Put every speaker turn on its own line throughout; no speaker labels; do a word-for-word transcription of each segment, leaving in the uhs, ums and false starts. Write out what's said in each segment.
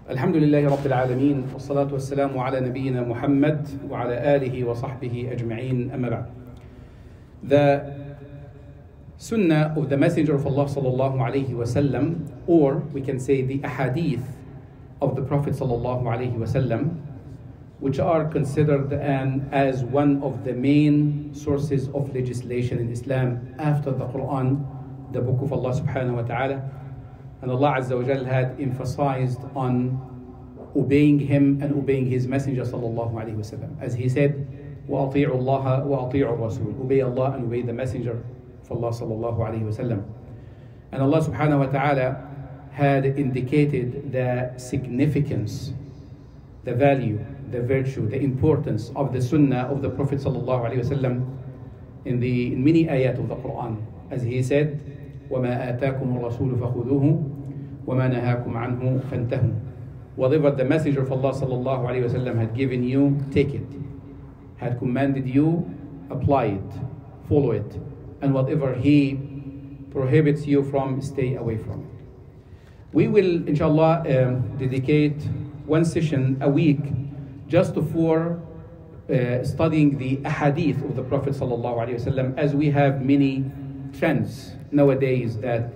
الحمد لله رب العالمين والصلاة والسلام على نبينا محمد وعلى آله وصحبه أجمعين أما بعد. The Sunnah of the Messenger of Allah sallallahu alayhi wasallam, or we can say the ahadith of the Prophet sallallahu alayhi wasallam, which are considered an, as one of the main sources of legislation in Islam after the Quran, the book of Allah subhanahu wa ta'ala. And Allah Azza wa Jal had emphasized on obeying Him and obeying His Messenger sallallahu alayhi wasallam. As He said, وَأَطِيعُوا اللَّهَ وَأَطِيعُوا الرَّسُولَ. Obey Allah and obey the Messenger of Allah sallallahu alayhi wasallam. And Allah subhanahu wa ta'ala had indicated the significance, the value, the virtue, the importance of the Sunnah of the Prophet sallallahu alayhi wasallam in the in many ayat of the Quran. As He said, وَمَا آتَاكُمُ الرَّسُولُ فَخُذُوهُ وَمَا نَهَاكُمْ عَنْهُ فَانْتَهُوا. Whatever the Messenger of Allah sallallahu alayhi wasallam had given you, take it. Had commanded you, apply it, follow it. And whatever He prohibits you from, stay away from it. We will, inshallah, um, dedicate one session a week just for uh, studying the ahadith of the Prophet sallallahu alayhi wasallam, as we have many trends nowadays that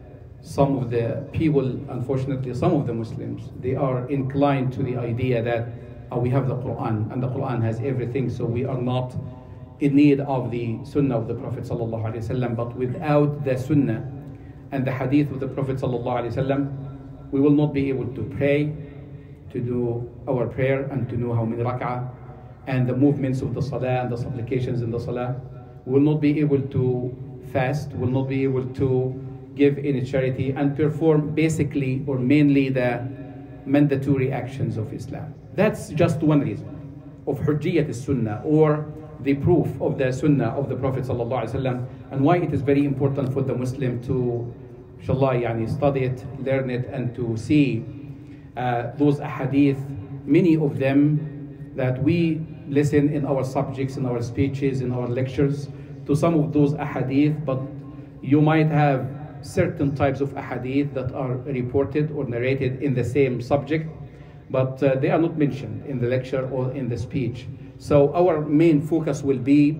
some of the people, unfortunately some of the Muslims, they are inclined to the idea that oh, we have the Quran and the Quran has everything, so we are not in need of the Sunnah of the Prophet sallallahu alaihi wasallam. But without the Sunnah and the Hadith of the Prophet sallallahu alaihi wasallam, we will not be able to pray, to do our prayer and to know how many rak'ah and the movements of the Salah and the supplications in the Salah. We will not be able to fast, will not be able to give any charity and perform basically or mainly the mandatory actions of Islam. That's just one reason of Hujjiyat al-Sunnah, or the proof of the Sunnah of the Prophet sallallahu alaihi wasallam, and why it is very important for the Muslim to, inshallah, yani, study it, learn it, and to see uh, those ahadith, many of them that we listen in our subjects, in our speeches, in our lectures, to some of those ahadith, but you might have certain types of ahadith that are reported or narrated in the same subject, but uh, they are not mentioned in the lecture or in the speech. So our main focus will be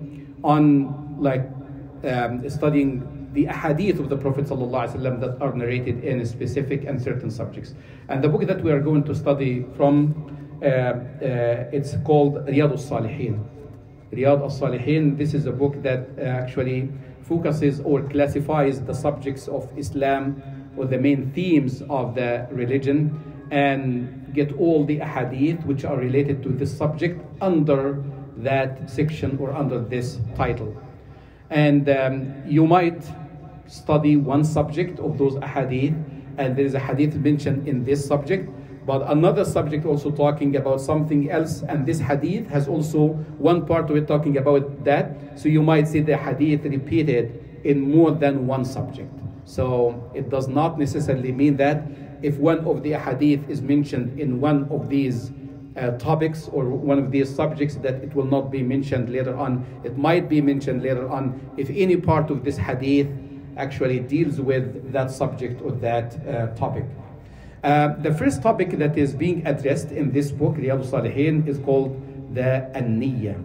on like um, studying the ahadith of the Prophet ﷺ that are narrated in specific and certain subjects. And the book that we are going to study from, uh, uh, it's called Riyad al-Salihin. Riyad al-Salihin, this is a book that uh, actually focuses or classifies the subjects of Islam or the main themes of the religion, and get all the ahadith which are related to this subject under that section or under this title. And um, you might study one subject of those ahadith, and there is a hadith mentioned in this subject, but another subject also talking about something else, and this hadith has also one part of it talking about that. So you might see the hadith repeated in more than one subject. So it does not necessarily mean that if one of the hadith is mentioned in one of these uh, topics or one of these subjects, that it will not be mentioned later on. It might be mentioned later on if any part of this hadith actually deals with that subject or that uh, topic. Uh, the first topic that is being addressed in this book, Riyad al-Salihin, is called the An-Niyya.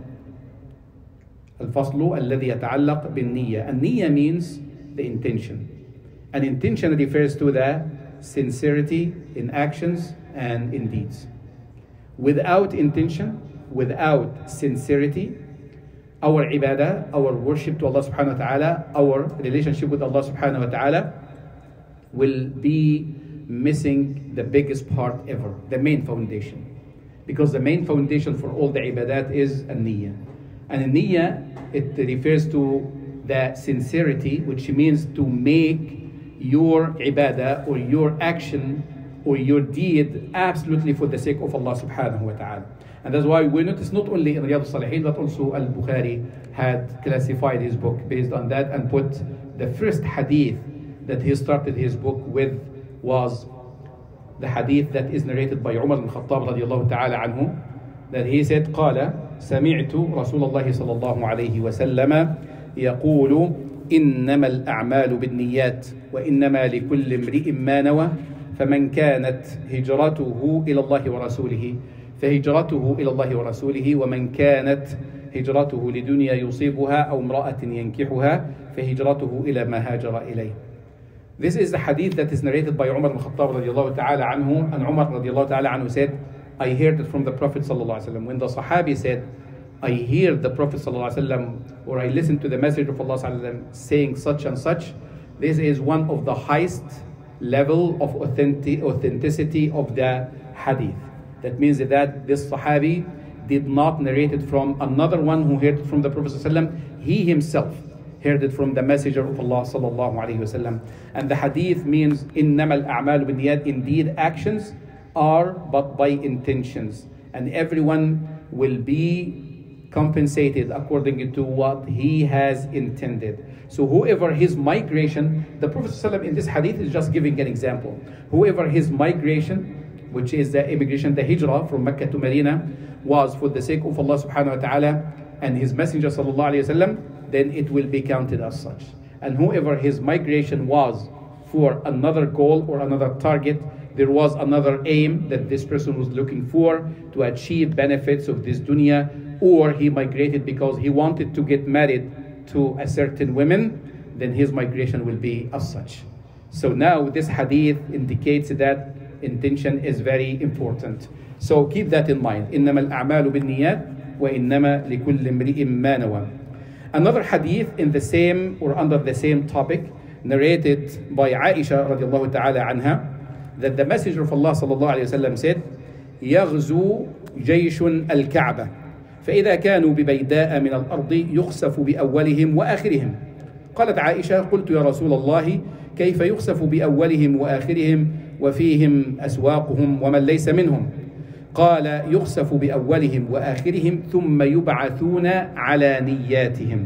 Al-Faslu alladhi yata'allaq bin-Niyya. An-Niyya means the intention. And intention refers to the sincerity in actions and in deeds. Without intention, without sincerity, our ibadah, our worship to Allah subhanahu wa ta'ala, our relationship with Allah subhanahu wa ta'ala will be missing the biggest part ever, the main foundation. Because the main foundation for all the ibadat is an-niyyah. And an-niyyah, it refers to the sincerity, which means to make your ibadah or your action or your deed absolutely for the sake of Allah subhanahu wa ta'ala. And that's why we notice not only in Riyad al-Salihin, but also Al-Bukhari had classified his book based on that and put the first hadith that he started his book with was the hadith that is narrated by Umar ibn Khattab radiyallahu ta'ala anhu, that he said, قال سمعت رسول الله صلى الله عليه وسلم يقول إنما الأعمال بالنيات وإنما لكل امرئ ما نوى فمن كانت هجرته إلى الله ورسوله فهجرته إلى الله ورسوله ومن كانت هجرته لدنيا يصيبها أو امرأة ينكحها فهجرته إلى ما هاجر إليه. This is the hadith that is narrated by Umar ibn Khattab radiallahu ta'ala anhu, and Umar radiallahu ta'ala anhu said, I heard it from the Prophet sallallahu alaihi wasallam. When the Sahabi said, I hear the Prophet sallallahu alaihi wasallam, or I listen to the Messenger of Allah sallallahu alaihi wasallam saying such and such, this is one of the highest level of authentic, authenticity of the hadith. That means that this Sahabi did not narrate it from another one who heard it from the Prophet sallallahu alaihi wasallam. He himself heard it from the Messenger of Allah sallallahu alaihi wasallam. And the hadith means إِنَّمَا الْأَعْمَالُ بِالنِّيَّاتِ, indeed actions are but by intentions, and everyone will be compensated according to what he has intended. So whoever his migration, the Prophet ﷺ in this hadith is just giving an example. Whoever his migration, which is the immigration, the hijrah from Mecca to Medina, was for the sake of Allah subhanahu wa ta'ala and his Messenger sallallahu alayhi wa sallam, then it will be counted as such. And whoever his migration was for another goal or another target, there was another aim that this person was looking for to achieve benefits of this dunya, or he migrated because he wanted to get married to a certain woman, then his migration will be as such. So now this hadith indicates that intention is very important. So keep that in mind. إِنَّمَا الْأَعْمَالُ بِالنِّيَّاتِ وَإِنَّمَا لِكُلِّ امْرِئٍ مَّا نَوَى. Another hadith in the same or under the same topic, narrated by Aisha radiallahu ta'ala anha, that the Messenger of Allah sallallahu alayhi wa sallam said, يَغْزُو جَيْشٌ الْكَعْبَةِ فإذا كانوا ببيداء من الأرض يخسف بأولهم وآخرهم. قالت عائشة قلت يا رسول الله كيف يخسف بأولهم وآخرهم وفيهم أسواقهم ومن ليس منهم؟ قال يخسف بأولهم وآخرهم ثم يبعثون على نياتهم.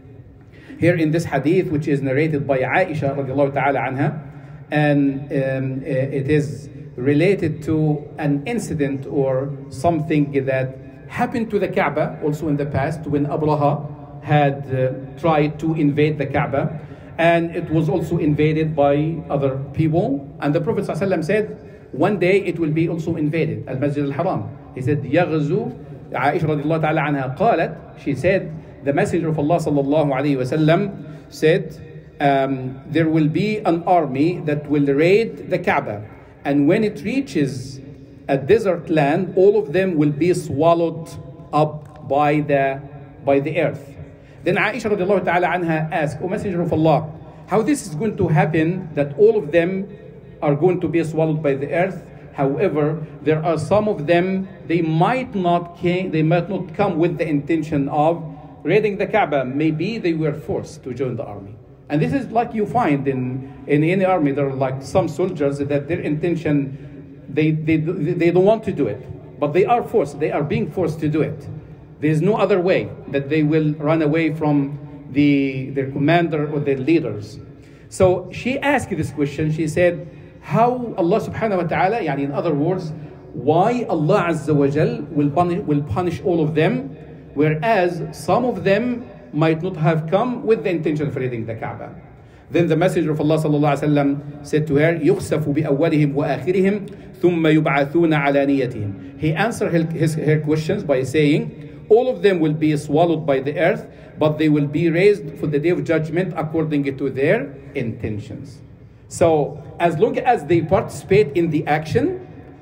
Here in this hadith, which is narrated by Aisha radiallahu ta'ala anha, and um, it is related to an incident or something that happened to the Kaaba also in the past, when Abraha had uh, tried to invade the Kaaba, and it was also invaded by other people, and the Prophet ﷺ said one day it will be also invaded, Al-Masjid Al-Haram. He said يغزو. Aisha radiallahu ta'ala anha قالت, she said, the Messenger of Allah sallallahu alayhi wa sallam said, um, there will be an army that will raid the Kaaba, and when it reaches a desert land, all of them will be swallowed up by the by the earth. Then Aisha radiallahu ta'ala anha asked, O Messenger of Allah, how this is going to happen, that all of them are going to be swallowed by the earth? However, there are some of them, they might not came, they might not come with the intention of raiding the Kaaba. Maybe they were forced to join the army. And this is like you find in, in any army, there are like some soldiers that their intention, They, they, they don't want to do it, but they are forced. They are being forced to do it. There is no other way that they will run away from the, their commander or their leaders. So she asked this question. She said, how Allah subhanahu wa ta'ala, yani in other words, why Allah Azza wa Jal will punish, will punish all of them, whereas some of them might not have come with the intention of raiding the Kaaba. Then the Messenger of Allah sallallahu alaihi wasallam said to her, يُخْسَفُ بِأَوَّلِهِمْ وَآخِرِهِمْ ثُمَّ يُبْعَثُونَ عَلَى نِيَّتِهِمْ. He answered her, his, her questions by saying, all of them will be swallowed by the earth, but they will be raised for the day of judgment according to their intentions. So as long as they participate in the action,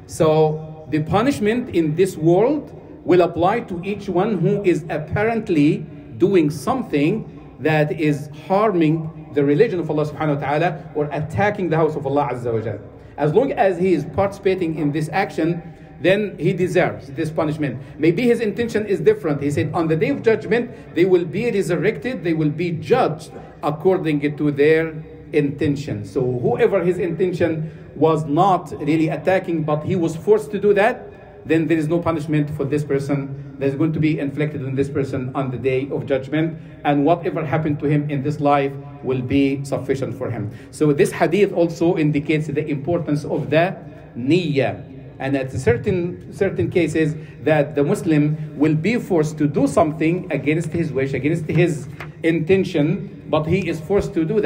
so the punishment in this world will apply to each one who is apparently doing something that is harming the religion of Allah subhanahu wa ta'ala or attacking the house of Allah Azza wa Jal. As long as he is participating in this action, then he deserves this punishment. Maybe his intention is different. He said on the day of judgment, they will be resurrected, they will be judged according to their intention. So whoever his intention was not really attacking, but he was forced to do that, then there is no punishment for this person that is going to be inflicted on this person on the day of judgment, and whatever happened to him in this life will be sufficient for him. So this hadith also indicates the importance of the niyyah, and at certain certain cases that the Muslim will be forced to do something against his wish, against his intention, but he is forced to do that.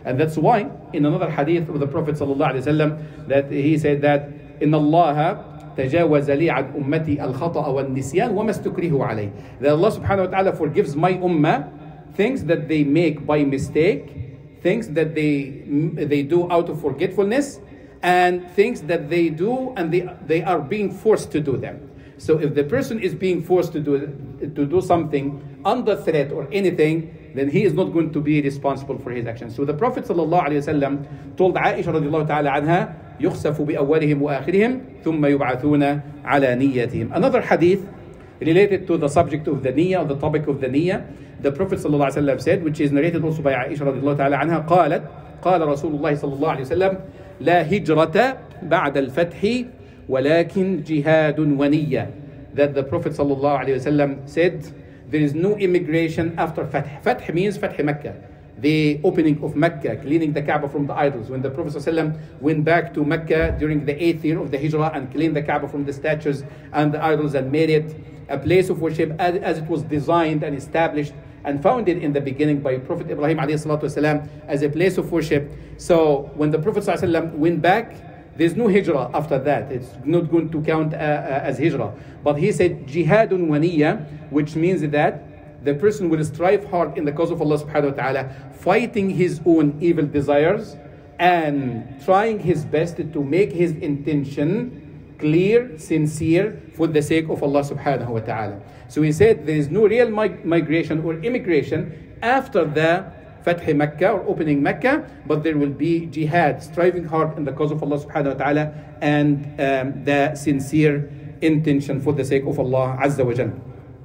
And that's why in another hadith of the Prophet sallallahu alaihi wasallam that he said that إن الله تجاوز لي عن أمتي الخطأ والنسيان وما استكرهوا عليه. That Allah subhanahu wa ta'ala forgives my ummah things that they make by mistake, things that they they do out of forgetfulness, and things that they do and they they are being forced to do them. So if the person is being forced to do to do something under threat or anything, then he is not going to be responsible for his actions. So the Prophet sallallahu alaihi wasallam told Aisha radiallahu ta'ala anha, يخسف بأولهم وآخرهم ثم يبعثون على نيتهم. Another hadith related to the subject of the niyyah, or the topic of the niyyah, the Prophet sallallahu alaihi wasallam said, which is narrated also by Aisha radiallahu ta'ala anha, قالت قال رسول الله صلى الله عليه وسلم لا هجرة بعد الفتح ولكن جهاد ونية. That the Prophet sallallahu alaihi wasallam said, there is no immigration after Fath. Fath means Fath Mecca, the opening of Mecca, cleaning the Kaaba from the idols. When the Prophet ﷺ went back to Mecca during the eighth year of the Hijrah and cleaned the Kaaba from the statues and the idols and made it a place of worship as, as it was designed and established and founded in the beginning by Prophet Ibrahim ﷺ as a place of worship. So when the Prophet ﷺ went back, there's no hijrah after that. It's not going to count uh, uh, as hijrah. But he said jihadun waniya, which means that the person will strive hard in the cause of Allah subhanahu wa ta'ala, fighting his own evil desires and trying his best to make his intention clear, sincere, for the sake of Allah subhanahu wa ta'ala. So he said there is no real mig- migration or immigration after the Fath Mecca or opening Mecca, but there will be jihad, striving hard in the cause of Allah subhanahu wa ta'ala, and um, the sincere intention for the sake of Allah Azza wa Jalla.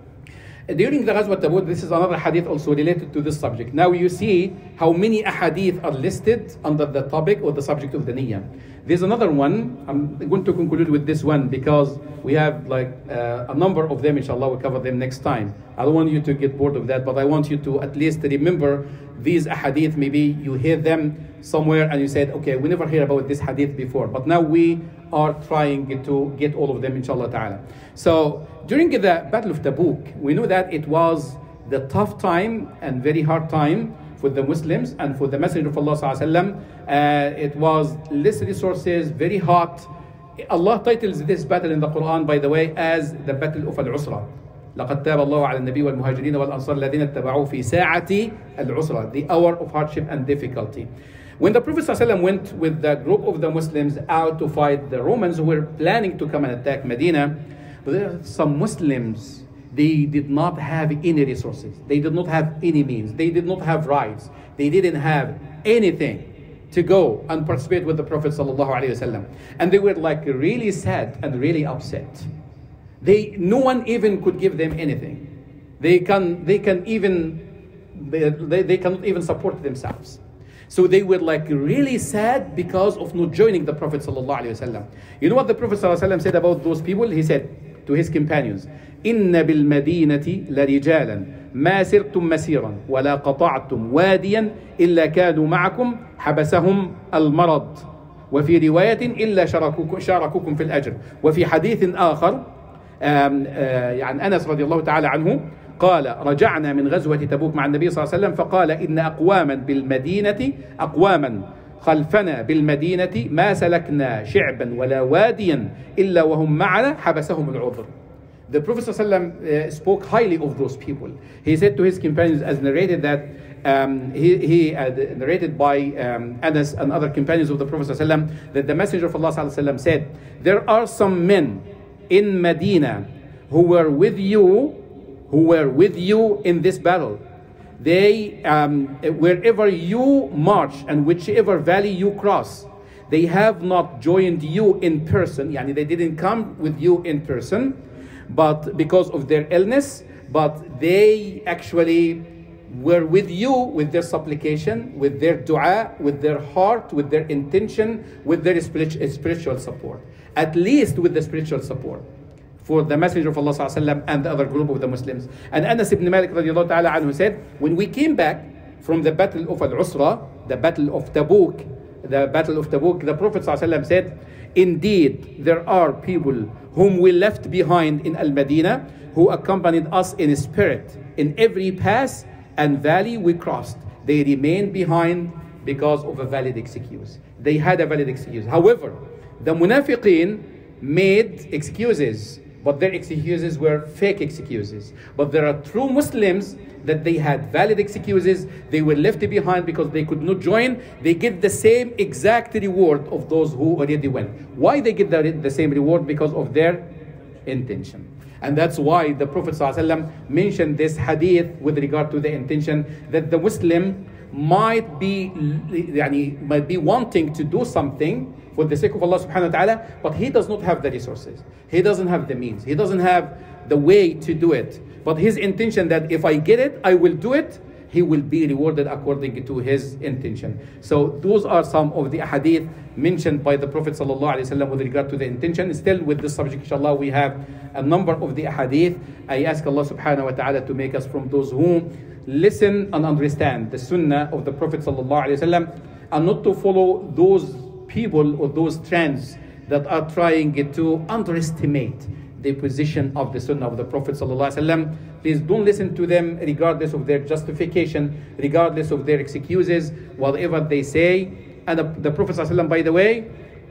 During the Ghazwat Tabuk, this is another hadith also related to this subject. Now you see how many ahadith are listed under the topic or the subject of the niyyah. There's another one. I'm going to conclude with this one because we have like uh, a number of them. Inshallah, we'll cover them next time. I don't want you to get bored of that, but I want you to at least remember these ahadith. Maybe you hear them somewhere and you said, okay, we never heard about this hadith before, but now we are trying to get all of them, inshallah ta'ala. So during the Battle of Tabuk, we know that it was the tough time and very hard time for the Muslims and for the Messenger of Allah sallallahu alaihi wasallam. Uh, it was less resources, very hot. Allah titles this battle in the Quran, by the way, as the Battle of Al-Usra. لقد تاب الله على النبي والمهاجرين والأنصار الذين اتبعوه في ساعة العسرة, the hour of hardship and difficulty. When the Prophet ﷺ went with the group of the Muslims out to fight the Romans who were planning to come and attack Medina, but there are some Muslims, they did not have any resources. They did not have any means. They did not have rights. They didn't have anything to go and participate with the Prophet ﷺ. And they were like really sad and really upset. They, no one even could give them anything. They can, they can even, they, they, they cannot even support themselves. So they were like really sad because of not joining the Prophet sallallahu alaihi wasallam. You know what the Prophet sallallahu alaihi wasallam said about those people? He said to his companions, إن بالمدينة لرجالا ما سرتم مسيرا ولا قطعتم واديا إلا كانوا معكم حبسهم المرض وفي رواية إلا شاركوكم شاركوكم في الأجر. وفي حديث آخر عن أنس رضي الله تعالى عنه قال رجعنا من غزوة تبوك مع النبي صلى الله عليه وسلم فقال إن أقواما بالمدينة أقواما خلفنا بالمدينة ما سلكنا شعبا ولا واديا إلا وهم معنا حبسهم العذر. The Prophet صلى الله عليه وسلم spoke highly of those people. He said to his companions, as narrated that um, he, he uh, narrated by um, Anas and other companions of the Prophet صلى الله عليه وسلم, that the Messenger of Allah صلى الله عليه وسلم said, there are some men in Medina who were with you who were with you in this battle. They, um, wherever you march and whichever valley you cross, they have not joined you in person. Yani they didn't come with you in person, but because of their illness, but they actually were with you with their supplication, with their dua, with their heart, with their intention, with their spiritual support. At least with the spiritual support for the Messenger of Allah sallallahu alaihi wasallam and the other group of the Muslims. And Anas ibn Malik radiallahu ta'ala anhu said, when we came back from the Battle of Al-Usra, the Battle of Tabuk, the Battle of Tabuk, the Prophet sallallahu alaihi wasallam said, indeed, there are people whom we left behind in Al-Madinah who accompanied us in spirit in every pass and valley we crossed. They remained behind because of a valid excuse. They had a valid excuse. However, the munafiqeen made excuses, but their excuses were fake excuses. But there are true Muslims that they had valid excuses. They were left behind because they could not join. They get the same exact reward of those who already went. Why they get the, the same reward? Because of their intention. And that's why the Prophet ﷺ mentioned this hadith with regard to the intention, that the Muslim might be, yani, might be wanting to do something for the sake of Allah subhanahu wa ta'ala, but he does not have the resources. He doesn't have the means. He doesn't have the way to do it. But his intention that if I get it, I will do it, he will be rewarded according to his intention. So those are some of the hadith mentioned by the Prophet sallallahu alaihi wasallam with regard to the intention. Still with this subject, inshallah, we have a number of the hadith. I ask Allah subhanahu wa ta'ala to make us from those who listen and understand the sunnah of the Prophet sallallahu alaihi wasallam, and not to follow those people or those trends that are trying to underestimate the position of the sunnah of the Prophet sallallahu alaihi wasallam. Please don't listen to them regardless of their justification, regardless of their excuses, whatever they say. And the, the Prophet sallallahu alaihi wasallam, by the way,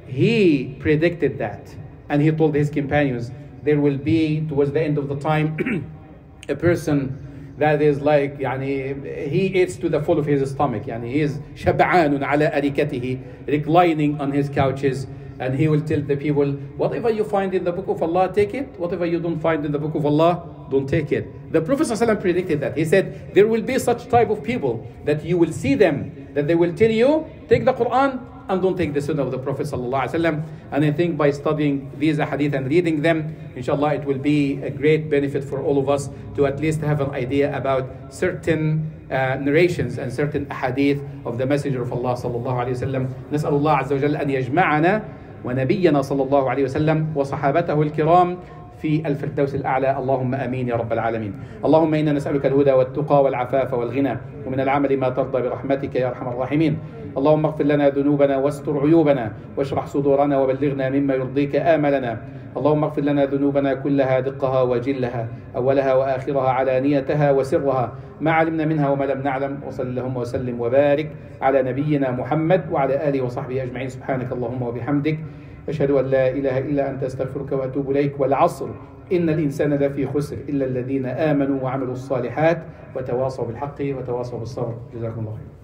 he predicted that, and he told his companions there will be towards the end of the time a person that is like, yani, he eats to the full of his stomach, yani he is shab'anun ala arikatihi, reclining on his couches, and he will tell the people, whatever you find in the book of Allah, take it. Whatever you don't find in the book of Allah, don't take it. The Prophet ﷺ predicted that. He said, there will be such type of people that you will see them, that they will tell you, take the Quran and don't take the sunnah of the Prophet ﷺ. And I think by studying these hadith and reading them, inshallah, it will be a great benefit for all of us to at least have an idea about certain uh, narrations and certain hadith of the Messenger of Allah sallallahu alayhi wa sallam. نسأل الله عز وجل أن يجمعنا ونبينا صلى الله عليه وسلم وصحابته الكرام في الفردوس الأعلى. اللهم آمين يا رب العالمين. اللهم إنا نسألك الهدى والتقى والعفاف والغنى ومن العمل ما ترضى برحمتك يا أرحم الراحمين. اللهم اغفر لنا ذنوبنا واستر عيوبنا واشرح صدورنا وبلغنا مما يرضيك آملنا. اللهم اغفر لنا ذنوبنا كلها دقها وجلها أولها وآخرها علانيتها وسرها ما علمنا منها وما لم نعلم. وصل اللهم وسلم وبارك على نبينا محمد وعلى آله وصحبه أجمعين. سبحانك اللهم وبحمدك أشهد أن لا إله إلا أنت أستغفرك وأتوب إليك. والعصر إن الإنسان لفي خسر إلا الذين آمنوا وعملوا الصالحات وتواصوا بالحق وتواصوا بالصبر. جزاكم الله خيرا.